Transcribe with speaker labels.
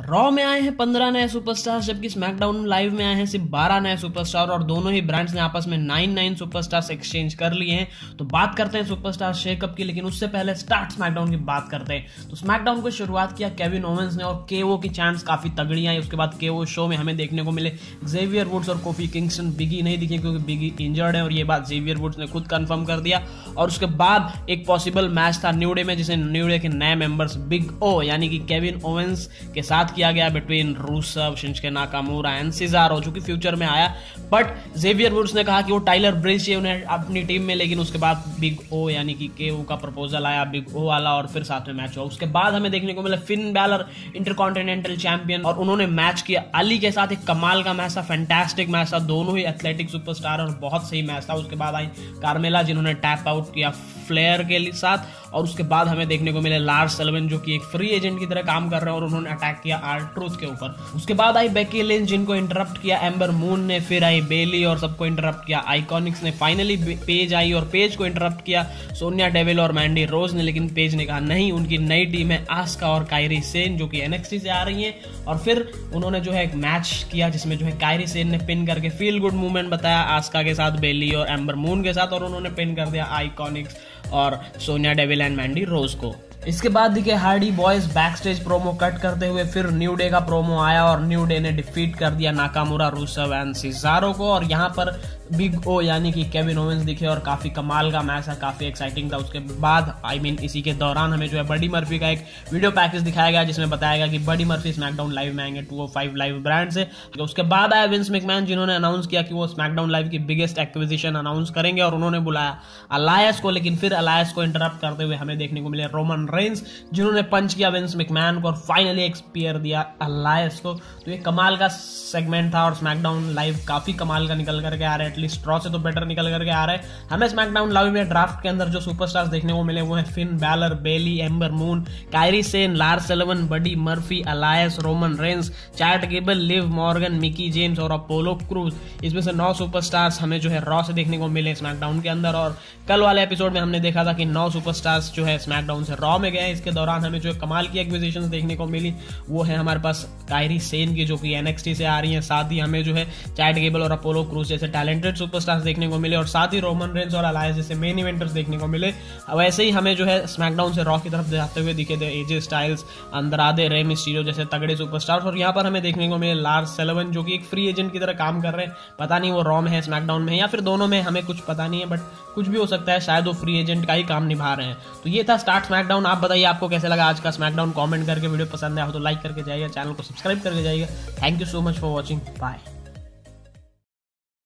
Speaker 1: Raw में आए हैं 15 नए सुपरस्टार्स, जबकि स्मैकडाउन लाइव में आए हैं सिर्फ 12 नए सुपरस्टार और दोनों ही ब्रांड्स ने आपस में 9 सुपरस्टार्स एक्सचेंज कर लिए हैं। तो बात करते हैं सुपरस्टार शेकअप की, लेकिन उससे पहले स्टार्ट स्मैकडाउन की बात करते हैं। तो स्मैकडाउन को शुरुआत किया केविन ओवेंस ने और केओ की चांस काफी तगड़ी आई। उसके बाद केओ शो में हमें देखने को मिले जेवियर वुड्स और कोफी किंगस्टन। बिगी नहीं दिखे क्योंकि बिगी इंजर्ड है और ये बात जेवियर वुड्स ने खुद कंफर्म कर दिया। और उसके बाद एक पॉसिबल मैच था न्यू डे में, जिसे न्यू डे के नए मेंबर्स बिग ओ यानी कि केविन ओवेंस के साथ किया गया between Rusev, Shinsuke Nakamura and Cesaro, जो कि फ्यूचर में आया। बट जेवियर वुड्स ने कहा कि वो टाइलर ब्रिज चाहिए उन्हें अपनी टीम में, लेकिन उसके बाद बिग ओ यानी कि केओ का प्रपोजल आया, बिग ओ वाला, और फिर साथ में मैच हुआ। उसके बाद हमें देखने को मिला फिन बैलर इंटरकॉन्टिनेंटल चैंपियन, और उन्होंने मैच किया अली के साथ। एक कमाल का मैच था, फैंटास्टिक मैच था, दोनों ही एथलेटिक सुपरस्टार और बहुत सही मैच था। उसके बाद आई कार्मेला जिन्होंने टैप आउट किया फ्लेयर के साथ। और उसके बाद हमें देखने को मिले लार्स सल्वन जो कि एक फ्री एजेंट की तरह काम कर रहे हैं और उन्होंने अटैक किया R-Truth के ऊपर। उसके बाद आई बेकी लिंच जिनको इंटरप्ट किया एम्बर मून ने, फिर आई बेली और सबको इंटरप्ट किया आइकॉनिक्स ने। फाइनली पेज आई और पेज को इंटरप्ट किया सोनिया डेविल और मैंडी रोज ने, लेकिन पेज ने कहा नहीं, उनकी नई टीम है आस्का और कायरी सेन जो कि NXT से आ रही हैं। और फिर उन्होंने जो है एक मैच किया जिसमें जो है कायरी सेन ने पिन करके फील गुड मूवमेंट बताया आस्का के साथ, बेली और एम्बर मून के साथ, और उन्होंने पिन कर दिया आइकॉनिक्स और Sonya Deville and Mandy Rose को। इसके बाद दिखे Hardy Boyz backstage promo cut करते हुए। फिर न्यू डे का प्रोमो आया और न्यू डे ने डिफीट कर दिया नाकामुरा, रूसेव एंड सिजारो को। और यहाँ पर बिग ओ यानी कि केविन ओवेंस दिखे और काफी कमाल का मैच था, काफी एक्साइटिंग था। उसके बाद इसी के दौरान हमें जो है बडी मर्फी का एक वीडियो पैकेज दिखाया गया जिसमें बताया गया कि बडी मर्फी स्मैकडाउन लाइव में आएंगे 205 लाइव ब्रांड से। उसके बाद आया विंस मैकमैन जिन्होंने अनाउंस किया कि वो स्मैकडाउन लाइव की बिगेस्ट एक्विजिशन अनाउंस करेंगे और उन्होंने बुलाया अलायंस को। लेकिन फिर अलायंस को इंटरप्ट करते हुए हमें देखने को मिले रोमन रेंस जिन्होंने पंच किया विंस मैकमैन को और फाइनली एक स्पीयर दिया अलायंस को। तो ये कमाल का सेगमेंट था और स्मैकडाउन लाइव काफी कमाल का निकल करके आ रहा है, एटलीस्ट रॉ से तो बेटर निकल करके आ रहा है। हमें स्मैकडाउन लाइव में ड्राफ्ट के अंदर जो सुपरस्टार्स देखने को मिले वो हैं Finn Balor, Bayley, Ember Moon, Kairi Sane, Lars Sullivan, Buddy Murphy, Elias, Roman Reigns, Chad Gable, Liv Morgan, Mickie James और अपोलो क्रूज। इसमें से 9 सुपरस्टार्स हमें जो है रॉ से देखने को मिले स्मैकडाउन के अंदर। और कल वाले एपिसोड में हमने देखा था कि 9 सुपरस्टार्स जो है स्मैकडाउन से रॉ में गए। इसके दौरान हमें जो कमाल की एक्विजिशंस देखने को मिली वो है हमारे पास कायरी सेन की जो कि NXT से आ रही है। साथ ही हमें जो है चैट गेबल और अपोलो क्रूज जैसे टैलेंटेड सुपरस्टार्स देखने को मिले और साथ ही रोमन रेंस और अलायंस जैसे मेन इवेंटर्स देखने को मिले। वैसे ही हमें जो है स्मैकडाउन से रॉ की तरफ जाते हुए दिखे थे AJ स्टाइल्स, अंद्रादे, रे मिस्टीरियो जैसे तगड़े सुपरस्टार्स। और यहाँ पर हमें देखने को मिले लार्स सल्वन जो कि एक फ्री एजेंट की तरह काम कर रहे हैं। पता नहीं वो रॉ में है, स्मैकडाउन में है या फिर दोनों में, हमें कुछ पता नहीं है, बट कुछ भी हो सकता है, शायद वो फ्री एजेंट का ही काम निभा रहे हैं। तो ये था स्टार्ट स्मैकडाउन। आप बताइए आपको कैसे लगा आज का स्मैकडाउन। कमेंट करके वीडियो पसंद आया हो तो लाइक करके जाइएगा, चैनल को सब्सक्राइब करके जाइएगा। Thank you so much for watching, bye.